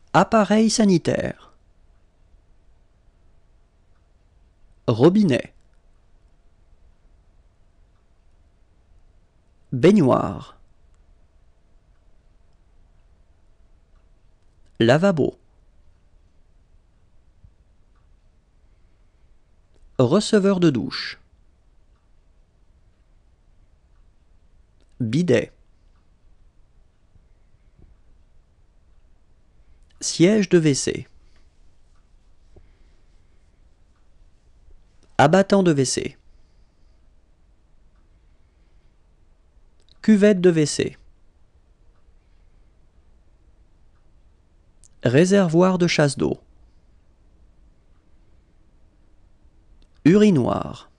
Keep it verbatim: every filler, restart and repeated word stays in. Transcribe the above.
Appareil sanitaire. Robinet. Baignoire. Lavabo. Receveur de douche. Bidet. Siège de W C. Abattant de W C. Cuvette de W C. Réservoir de chasse d'eau. Urinoir.